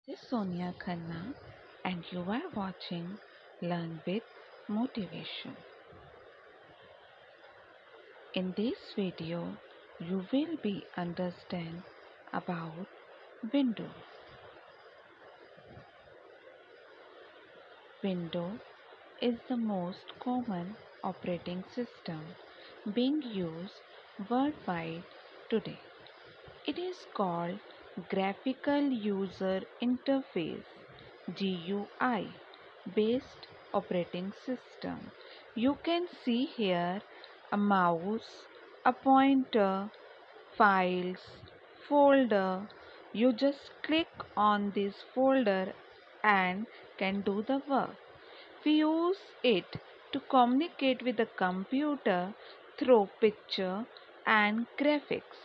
This is Sonia Khanna and you are watching Learn with Motivation. In this video, you will be understand about Windows. Windows is the most common operating system being used worldwide today. It is called Graphical User Interface GUI based operating system. You can see here a mouse, a pointer, files, folder. You just click on this folder and can do the work. We use it to communicate with the computer through picture and graphics.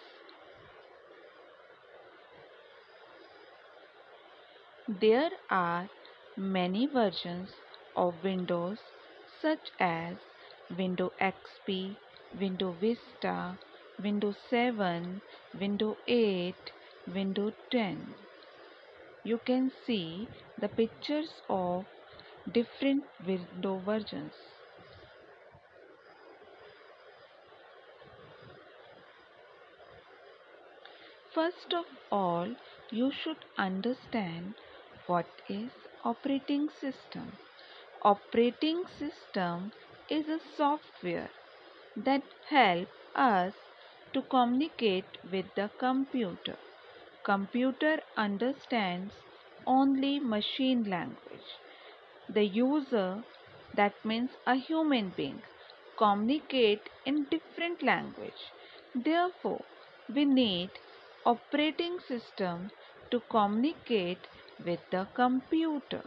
There are many versions of Windows such as Windows XP, Windows Vista, Windows 7, Windows 8, Windows 10. You can see the pictures of different Windows versions. First of all, you should understand what is operating system. Operating system is a software that help us to communicate with the computer. Computer understands only machine language. The user, that means a human being, communicate in different language. Therefore, we need operating system to communicate with the computer.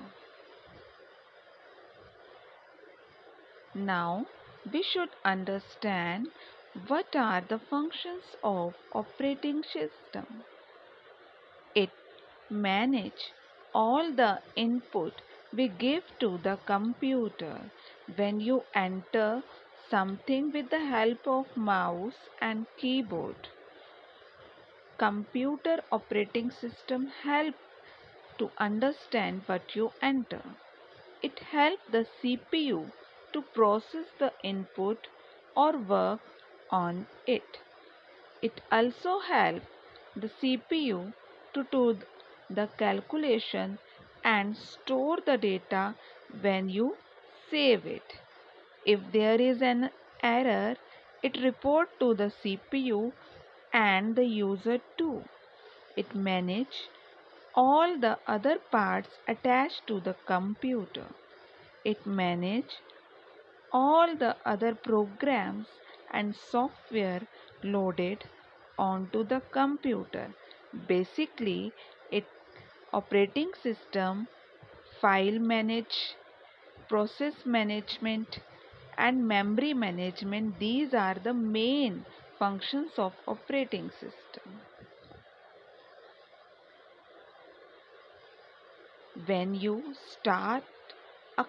Now, we should understand what are the functions of operating system. It manage all the input we give to the computer. When you enter something with the help of mouse and keyboard, computer operating system help to understand what you enter. It helps the CPU to process the input or work on it. It also helps the CPU to do the calculation and store the data when you save it. If there is an error, it report to the CPU and the user too. It manage all the other parts attached to the computer. It manage all the other programs and software loaded onto the computer. Basically, it operating system, file manage, process management and memory management, these are the main functions of operating system. When you start a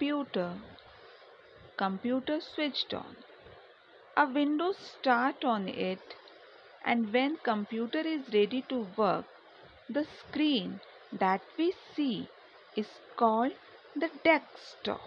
computer switched on, a window start on it, and when computer is ready to work, the screen that we see is called the desktop.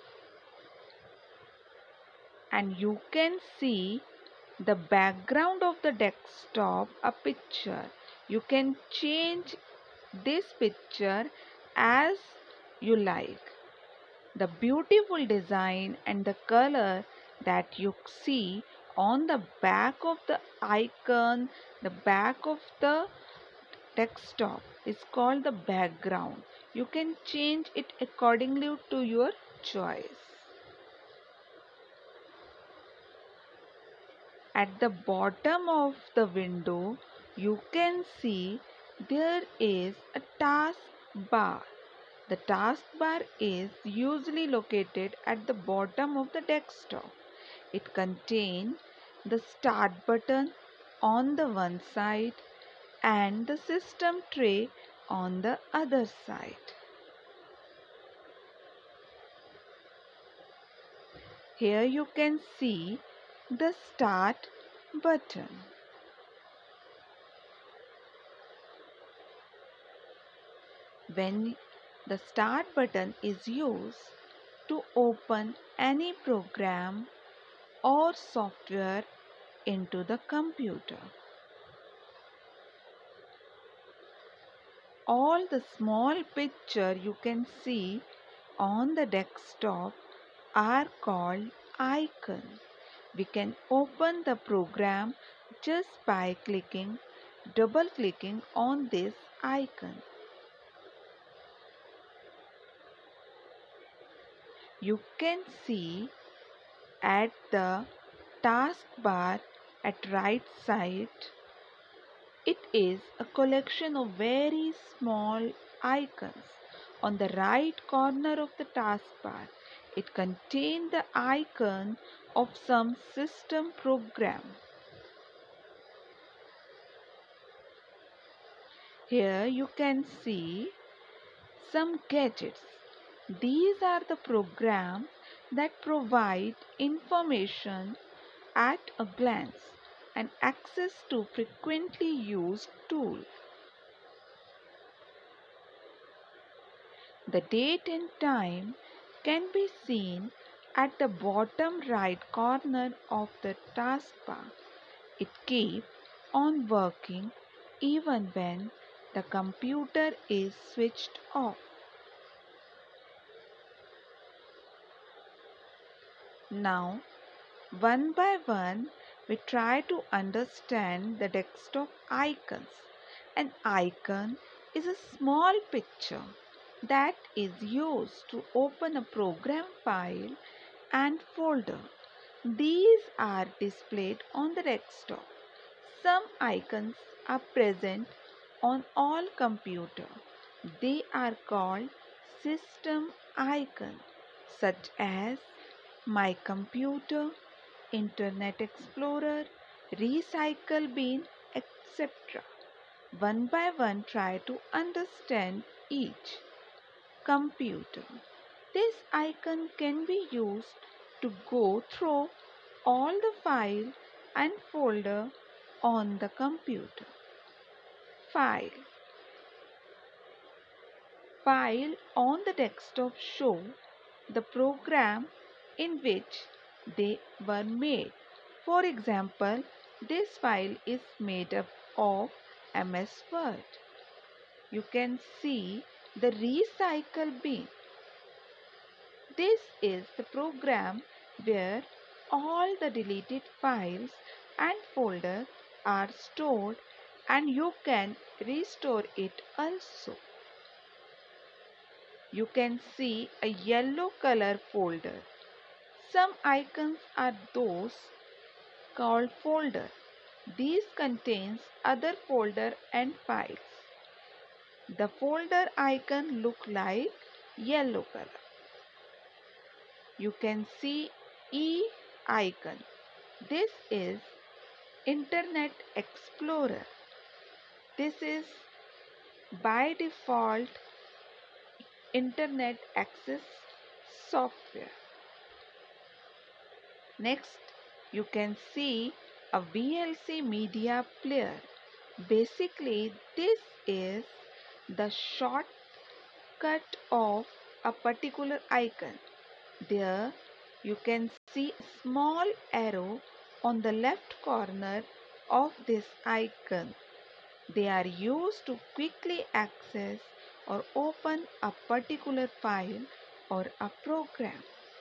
And you can see the background of the desktop, a picture. You can change this picture as you like. The beautiful design and the color that you see on the back of the icon, the back of the desktop is called the background. You can change it accordingly to your choice. At the bottom of the window, you can see there is a task bar. The taskbar is usually located at the bottom of the desktop. It contains the start button on the one side and the system tray on the other side. Here you can see the start button. when the Start button is used to open any program or software into the computer. All the small picture you can see on the desktop are called icons. We can open the program just by double clicking on this icon. You can see at the taskbar at right side, it is a collection of very small icons. On the right corner of the taskbar, it contains the icon of some system program. Here you can see some gadgets. These are the programs that provide information at a glance and access to frequently used tools. The date and time can be seen at the bottom right corner of the taskbar. It keeps on working even when the computer is switched off. Now, one by one, we try to understand the desktop icons. An icon is a small picture that is used to open a program file and folder. These are displayed on the desktop. Some icons are present on all computers. They are called system icons, such as My Computer, Internet Explorer, Recycle Bin, etc. One by one, try to understand each computer. This icon can be used to go through all the files and folder on the computer. File. File on the desktop show the program in which they were made. For example, this file is made up of MS Word. You can see the recycle bin. This is the program where all the deleted files and folders are stored, and you can restore it also. You can see a yellow color folder. Some icons are those called folder. These contains other folder and files. The folder icon look like yellow color. You can see E icon. This is Internet Explorer. This is by default Internet Access software. Next, you can see a VLC media player. Basically, this is the shortcut of a particular icon. There you can see a small arrow on the left corner of this icon. They are used to quickly access or open a particular file or a program.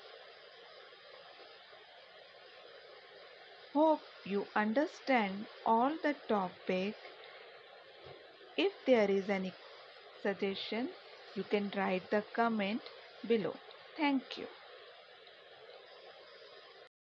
Hope you understand all the topic. If there is any suggestion, you can write the comment below. Thank you.